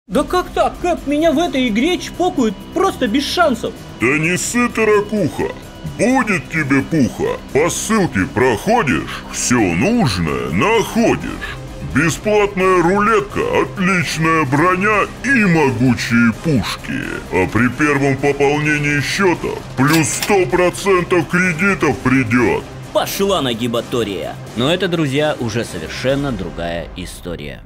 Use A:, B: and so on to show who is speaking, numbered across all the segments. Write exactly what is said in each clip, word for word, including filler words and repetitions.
A: Да как так, Кэп? Меня в этой игре чпокают просто без шансов.
B: Да не ссы, Таракуха. Будет тебе пуха. По ссылке проходишь, все нужное находишь. Бесплатная рулетка, отличная броня и могучие пушки. А при первом пополнении счета плюс сто процентов кредитов придет.
A: Пошла нагибатория. Но это, друзья, уже совершенно другая история.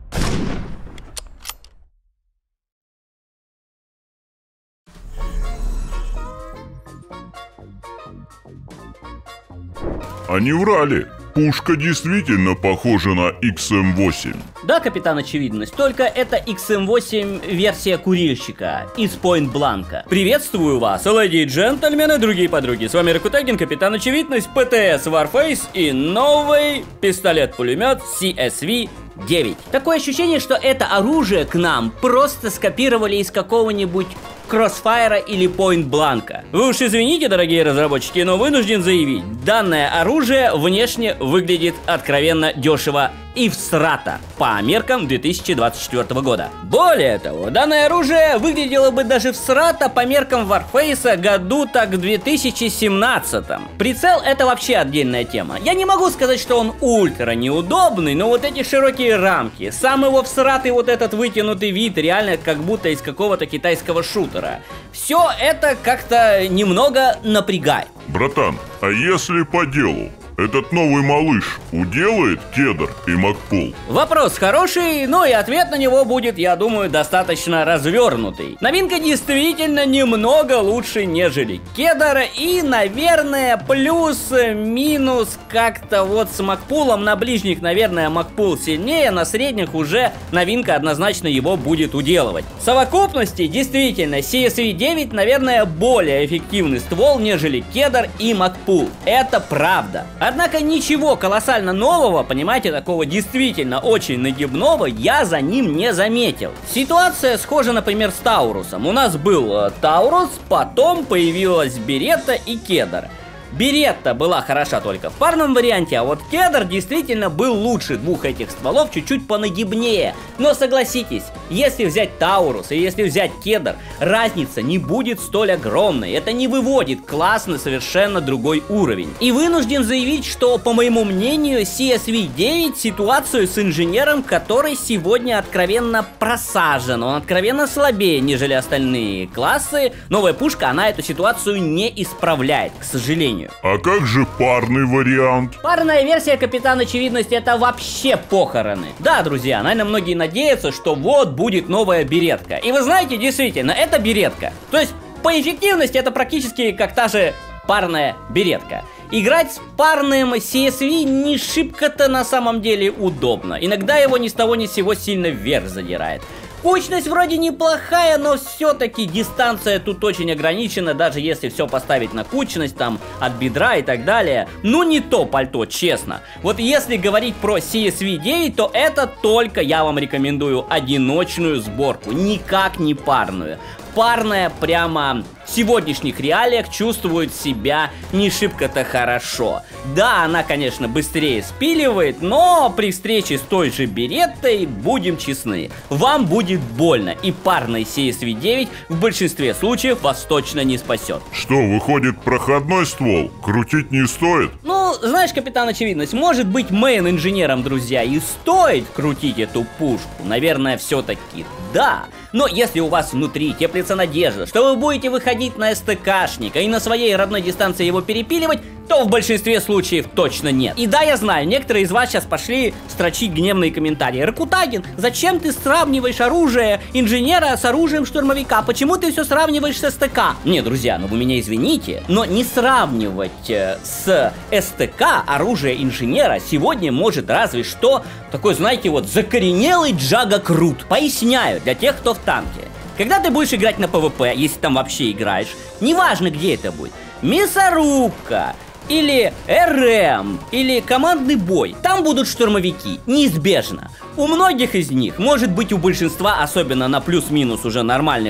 B: Они врали. Пушка действительно похожа на икс эм восемь.
A: Да, капитан Очевидность, только это икс эм восемь версия курильщика из Пойнт-Бланка. Приветствую вас, леди и джентльмены, другие подруги. С вами Ракутагин, капитан Очевидность, пэ тэ эс Warface и новый пистолет-пулемет си эс ви девять. Такое ощущение, что это оружие к нам просто скопировали из какого-нибудь Crossfire или Пойнт-Бланка. Вы уж извините, дорогие разработчики, но вынужден заявить, данное оружие внешне выглядит откровенно дешево и всрато по меркам две тысячи двадцать четвёртого года. Более того, данное оружие выглядело бы даже всрато по меркам Warface году так в две тысячи семнадцатом. Прицел — это вообще отдельная тема. Я не могу сказать, что он ультра неудобный, но вот эти широкие рамки, сам его всратый вот этот вытянутый вид, реально как будто из какого-то китайского шутера. Все это как-то немного напрягает.
B: Братан, а если по делу? Этот новый малыш уделает кедр и макпул?
A: Вопрос хороший, но и ответ на него будет, я думаю, достаточно развернутый. Новинка действительно немного лучше, нежели кедр, и, наверное, плюс-минус как-то вот с макпулом. На ближних, наверное, макпул сильнее, на средних уже новинка однозначно его будет уделывать. В совокупности, действительно, си эс ви девять, наверное, более эффективный ствол, нежели кедр и макпул. Это правда. Однако ничего колоссально нового, понимаете, такого действительно очень нагибного я за ним не заметил. Ситуация схожа, например, с Таурусом. У нас был э, Таурус, потом появилась Беретта и кедр. Беретта была хороша только в парном варианте, а вот кедр действительно был лучше двух этих стволов, чуть-чуть понагибнее. Но согласитесь, если взять Таурус и если взять кедр, разница не будет столь огромной. Это не выводит класс на совершенно другой уровень. И вынужден заявить, что, по моему мнению, си эс ви девять ситуацию с инженером, который сегодня откровенно просажен. Он откровенно слабее, нежели остальные классы. Новая пушка, она эту ситуацию не исправляет, к сожалению.
B: А как же парный вариант?
A: Парная версия Капитан Очевидность — это вообще похороны. Да, друзья, наверное, многие надеются, что вот будет новая беретка. И вы знаете, действительно, это беретка. То есть, по эффективности это практически как та же парная беретка. Играть с парным си эс ви не шибко-то на самом деле удобно. Иногда его ни с того ни с сего сильно вверх задирает. Кучность вроде неплохая, но все-таки дистанция тут очень ограничена, даже если все поставить на кучность, там, от бедра и так далее. Ну, не то пальто, честно. Вот если говорить про си эс ви девять, то это только я вам рекомендую одиночную сборку, никак не парную. Парная прямо в сегодняшних реалиях чувствует себя не шибко-то хорошо. Да, она, конечно, быстрее спиливает, но при встрече с той же Береттой, будем честны, вам будет больно, и парный си эс ви девять в большинстве случаев вас точно не спасет.
B: Что, выходит, проходной ствол? Крутить не стоит?
A: Ну, знаешь, Капитан Очевидность, может быть, мейн-инженерам, друзья, и стоит крутить эту пушку, наверное, все-таки да. Но если у вас внутри теплится надежда, что вы будете выходить на эс тэ кашника и на своей родной дистанции его перепиливать, то в большинстве случаев точно нет. И да, я знаю, некоторые из вас сейчас пошли строчить гневные комментарии. Ракутагин, зачем ты сравниваешь оружие инженера с оружием штурмовика? Почему ты все сравниваешь с эс тэ ка? Не, друзья, ну вы меня извините, но не сравнивать э, с эс тэ ка оружие инженера сегодня может разве что такой, знаете, вот закоренелый Джага Крут. Поясняю для тех, кто в танке. Когда ты будешь играть на пэ вэ пэ, если там вообще играешь, неважно где это будет, мясорубка, или эр эм, или командный бой, там будут штурмовики, неизбежно. У многих из них, может быть у большинства, особенно на плюс-минус уже нормальных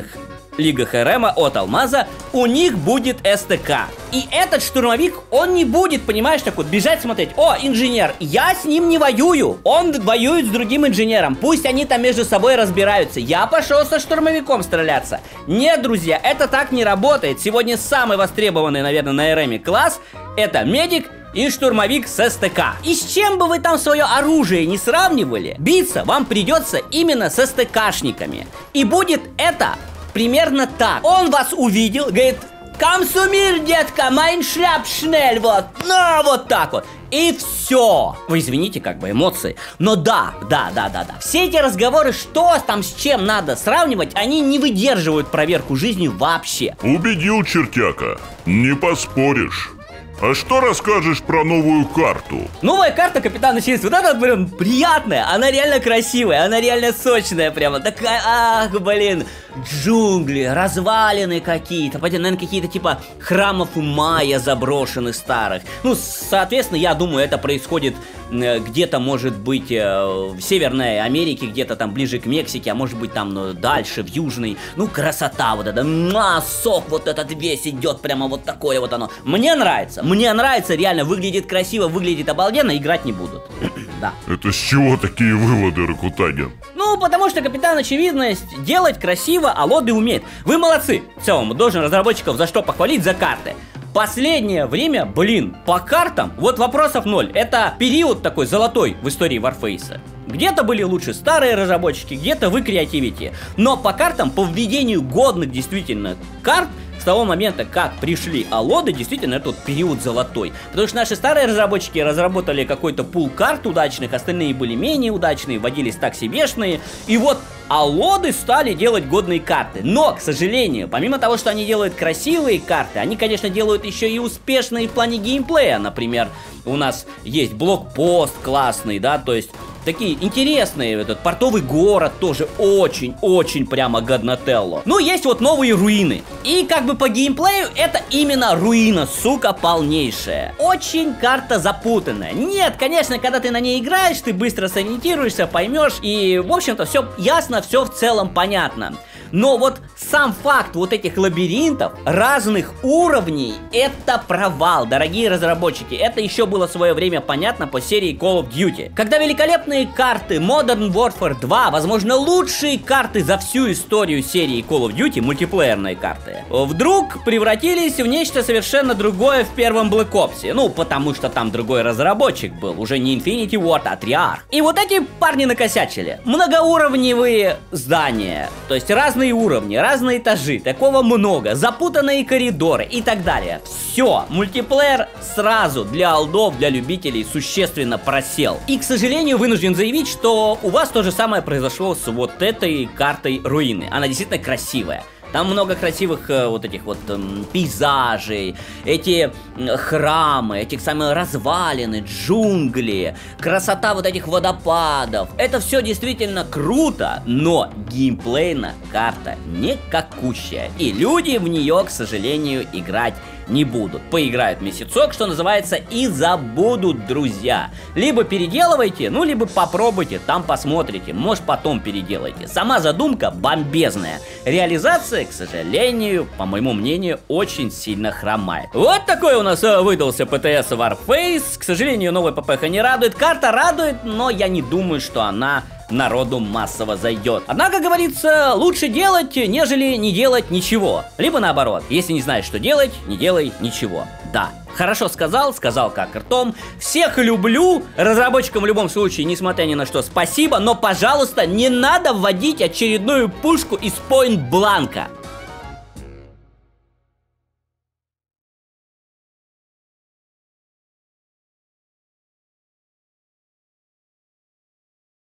A: Лига Хэрема от Алмаза, у них будет эс тэ ка. И этот штурмовик, он не будет, понимаешь, так вот бежать смотреть: о, инженер, я с ним не воюю, он воюет с другим инженером, пусть они там между собой разбираются, я пошел со штурмовиком стреляться. Нет, друзья, это так не работает. Сегодня самый востребованный, наверное, на Эреме класс — это медик и штурмовик с эс тэ ка. И с чем бы вы там свое оружие не сравнивали, биться вам придется именно с эс тэ кашниками. И будет это примерно так. Он вас увидел, говорит: «Комсумир, детка, майн шляп шнель», вот, ну, вот так вот. И все. Вы извините, как бы эмоции. Но да, да, да, да, да. Все эти разговоры, что там с чем надо сравнивать, они не выдерживают проверку жизни вообще.
B: Убедил, чертяка. Не поспоришь. А что расскажешь про новую карту?
A: Новая карта Капитана Честь, вот эта, блин, приятная, она реально красивая, она реально сочная прямо, такая, ах, блин, джунгли, развалины какие-то, наверное, какие-то типа храмов майя заброшенных старых. Ну, соответственно, я думаю, это происходит где-то, может быть, в Северной Америке, где-то там ближе к Мексике, а может быть там, ну, дальше, в Южной. Ну, красота вот эта, на, сок вот этот весь идет, прямо вот такое вот оно. Мне нравится, мне нравится, реально, выглядит красиво, выглядит обалденно, играть не будут. Да.
B: Это с чего такие выводы, Ракутагин?
A: Ну, потому что Капитан Очевидность делать красиво, а лоды умеет. Вы молодцы. В целом, должен разработчиков за что похвалить: за карты. Последнее время, блин, по картам, вот вопросов ноль. Это период такой золотой в истории Warface. Где-то были лучше старые разработчики, где-то вы креативите. Но по картам, по введению годных действительно карт, с того момента, как пришли алоды, действительно, этот период золотой. Потому что наши старые разработчики разработали какой-то пул карт удачных, остальные были менее удачные, вводились так себешные. И вот алоды стали делать годные карты. Но, к сожалению, помимо того, что они делают красивые карты, они, конечно, делают еще и успешные в плане геймплея. Например, у нас есть блокпост классный, да, то есть такие интересные, этот портовый город тоже очень-очень прямо годнотелло. Ну, есть вот новые руины. И как бы по геймплею это именно руина, сука, полнейшая. Очень карта запутанная. Нет, конечно, когда ты на ней играешь, ты быстро сориентируешься, поймешь. И, в общем-то, все ясно, все в целом понятно. Но вот сам факт вот этих лабиринтов разных уровней — это провал, дорогие разработчики. Это еще было в свое время понятно по серии Call of Duty. Когда великолепные карты Modern Warfare два, возможно, лучшие карты за всю историю серии Call of Duty, мультиплеерные карты, вдруг превратились в нечто совершенно другое в первом Black Ops. Ну, потому что там другой разработчик был, уже не Infinity Ward, а Treyarch. И вот эти парни накосячили. Многоуровневые здания, то есть разные уровни, разные этажи, такого много, запутанные коридоры и так далее. Все, мультиплеер сразу для олдов, для любителей существенно просел. И, к сожалению, вынужден заявить, что у вас то же самое произошло с вот этой картой руины. Она действительно красивая. Там много красивых э, вот этих вот э, пейзажей, эти э, храмы, этих самых развалины, джунгли, красота вот этих водопадов. Это все действительно круто, но геймплейно карта никакущая. И люди в нее, к сожалению, играть не будут. Поиграют месяцок, что называется, и забудут, друзья. Либо переделывайте, ну, либо попробуйте, там посмотрите, может, потом переделайте. Сама задумка бомбезная. Реализация, к сожалению, по моему мнению, очень сильно хромает. Вот такой у нас выдался пэ тэ эс Warface. К сожалению, новая ППХ не радует. Карта радует, но я не думаю, что она народу массово зайдет. Однако, говорится, лучше делать, нежели не делать ничего. Либо наоборот, если не знаешь, что делать, не делай ничего. Да, хорошо сказал, сказал как ртом. Всех люблю, разработчикам в любом случае, несмотря ни на что, спасибо, но, пожалуйста, не надо вводить очередную пушку из Point Blank.